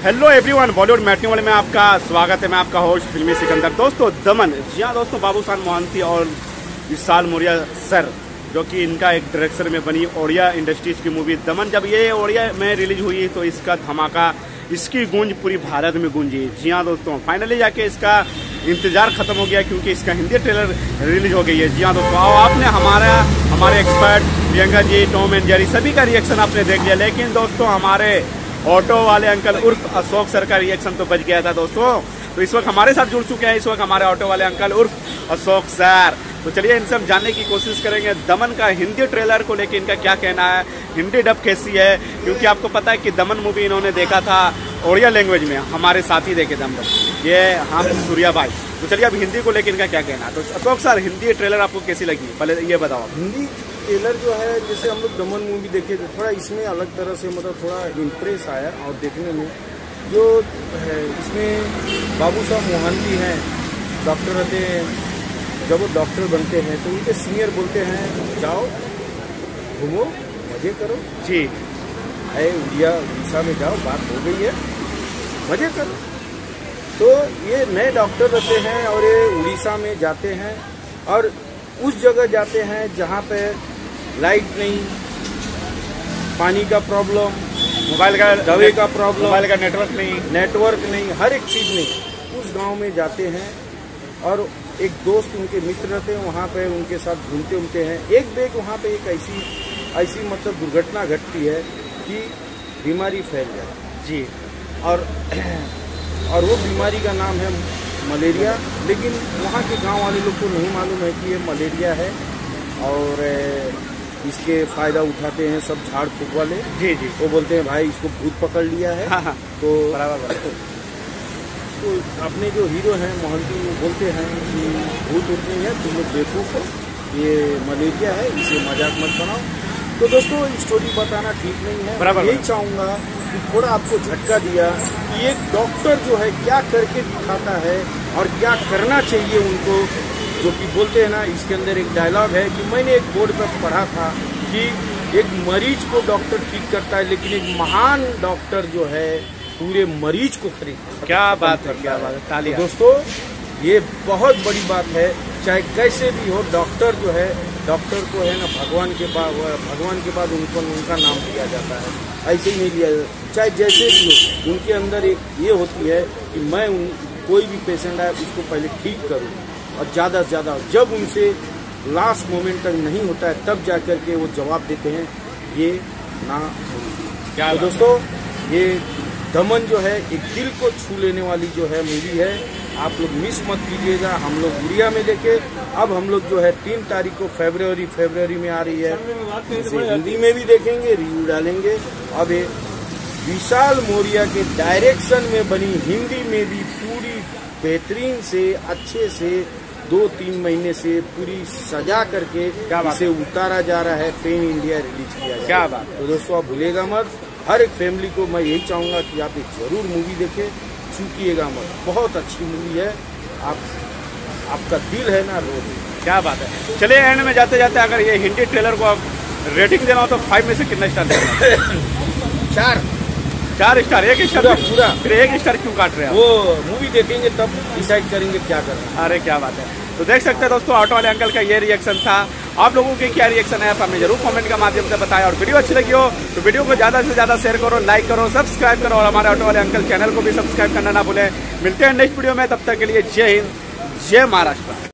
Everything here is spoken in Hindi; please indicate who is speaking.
Speaker 1: हेलो एवरीवन, बॉलीवुड मैटनी वाले में आपका स्वागत है। मैं आपका होस्ट फिल्मी सिकंदर। दोस्तों दमन, जी हाँ दोस्तों, बाबूसान मोहंती और विशाल मौर्य सर, जो कि इनका एक डायरेक्शन में बनी ओडिया इंडस्ट्रीज की मूवी दमन, जब ये ओडिया में रिलीज हुई तो इसका धमाका, इसकी गूंज पूरी भारत में गूंजी। जी हाँ दोस्तों, फाइनली जाके इसका इंतजार खत्म हो गया क्योंकि इसका हिंदी ट्रेलर रिलीज हो गई है। जी हाँ दोस्तों, आओ आपने हमारे expert Priyanka ji, Tom and Jerry सभी का रिएक्शन आपने देख लिया, लेकिन दोस्तों हमारे ऑटो वाले अंकल उर्फ अशोक सर का रिएक्शन तो बच गया था दोस्तों। तो इस वक्त हमारे साथ जुड़ चुके हैं इस वक्त हमारे ऑटो वाले अंकल उर्फ अशोक सर। तो चलिए इनसे हम जानने की कोशिश करेंगे दमन का हिंदी ट्रेलर को लेकर इनका क्या कहना है, हिंदी डब कैसी है, क्योंकि आपको पता है कि दमन मूवी इन्होंने देखा था ओडिया लैंग्वेज में, हमारे साथ ही देखे थे हम लोग, ये हम सूर्या भाई। तो चलिए अब हिंदी को लेकर इनका क्या कहना है। तो अशोक सर, हिंदी ट्रेलर आपको कैसी लगी, पहले ये बताओ।
Speaker 2: हिंदी ट्रेलर जो है, जैसे हम लोग दमन मूवी देखे थे, थोड़ा इसमें अलग तरह से मतलब थोड़ा इम्प्रेस आया। और देखने में जो है, इसमें बाबूसान मोहंती हैं, डॉक्टर रहते हैं। जब वो डॉक्टर बनते हैं तो उनके सीनियर बोलते हैं जाओ घूमो मजे करो
Speaker 1: जी,
Speaker 2: है उड़ीसा में जाओ, बात हो गई है, मजे करो। तो ये नए डॉक्टर रहते हैं और ये उड़ीसा में जाते हैं और उस जगह जाते हैं जहाँ पे लाइट नहीं, पानी का प्रॉब्लम,
Speaker 1: मोबाइल का
Speaker 2: दवाई का प्रॉब्लम,
Speaker 1: मोबाइल का नेटवर्क नहीं,
Speaker 2: हर एक चीज़ नहीं। उस गांव में जाते हैं और एक दोस्त उनके मित्र रहते हैं, वहाँ पे उनके साथ घूमते हैं। एक बेग वहाँ पे एक ऐसी मतलब दुर्घटना घटती है कि बीमारी फैल जाती जी। और वो बीमारी का नाम है मलेरिया, लेकिन वहाँ के गांव वाले लोग को नहीं मालूम है कि ये मलेरिया है। और इसके फायदा उठाते हैं सब झाड़ फूक वाले जी। वो बोलते हैं भाई इसको भूत पकड़ लिया है। हाँ। तो तो अपने जो हीरो हैं मोहंती, वो बोलते हैं कि भूत उठनी है, तुम लोग बेवकूफ हो, ये मलेरिया है, इसे मजाक मत बनाओ। तो दोस्तों स्टोरी बताना ठीक नहीं है। यही चाहूँगा कि थोड़ा आपको झटका दिया कि एक डॉक्टर जो है क्या करके दिखाता है और क्या करना चाहिए उनको, जो कि बोलते हैं ना, इसके अंदर एक डायलॉग है कि मैंने एक बोर्ड पर पढ़ा था कि एक मरीज को डॉक्टर ठीक करता है, लेकिन एक महान डॉक्टर जो है पूरे मरीज को खरीदता है।
Speaker 1: क्या बात है, क्या बात है, तालियां।
Speaker 2: तो दोस्तों ये बहुत बड़ी बात है। चाहे कैसे भी हो, डॉक्टर जो है, डॉक्टर को है ना भगवान के बाद उनका नाम दिया जाता है, ऐसे ही नहीं लिया जाता। चाहे जैसे भी हो, उनके अंदर एक ये होती है कि मैं कोई भी पेशेंट आए उसको पहले ठीक करूँ, और ज़्यादा से ज़्यादा जब उनसे लास्ट मोमेंट तक नहीं होता है तब जा कर के वो जवाब देते हैं, ये ना क्या। तो दोस्तों ये दमन जो है एक दिल को छू लेने वाली जो है मूवी है, आप लोग मिस मत कीजिएगा। हम लोग उड़िया में देखे, अब हम लोग जो है 3 तारीख को फरवरी में आ रही है, इसे हिंदी में भी देखेंगे, रिव्यू डालेंगे। अब ये विशाल मौर्य के डायरेक्शन में बनी, हिंदी में भी पूरी बेहतरीन से अच्छे से 2-3 महीने से पूरी सजा करके इसे उतारा जा रहा है, पेन इंडिया रिलीज किया जाएगा।
Speaker 1: क्या बात।
Speaker 2: तो दोस्तों आप भूलेगा मत, हर एक फैमिली को मैं यही चाहूँगा कि आप एक जरूर मूवी देखें, चूकिएगा मत। बहुत अच्छी मूवी है, आपका दिल है ना रो दे।
Speaker 1: क्या बात है। चलिए एंड में जाते जाते अगर ये हिंदी ट्रेलर को रेटिंग देना हो तो 5 में से कितना स्टार देना? 4 स्टार। 1 स्टार पूरा। फिर 1 स्टार क्यों काट रहे हैं?
Speaker 2: वो मूवी देखेंगे तब डिसाइड करेंगे क्या करना।
Speaker 1: अरे क्या बात है। तो देख सकते हैं दोस्तों, ऑटो वाले अंकल का ये रिएक्शन था। आप लोगों के क्या रिएक्शन है आप हमें जरूर कमेंट के माध्यम से बताएं, और वीडियो अच्छी लगी हो तो वीडियो को ज्यादा से ज्यादा शेयर करो, लाइक करो, सब्सक्राइब करो, और हमारे ऑटो वाले अंकल चैनल को भी सब्सक्राइब करना ना भूलें। मिलते हैं नेक्स्ट वीडियो में, तब तक के लिए जय हिंद, जय महाराष्ट्र।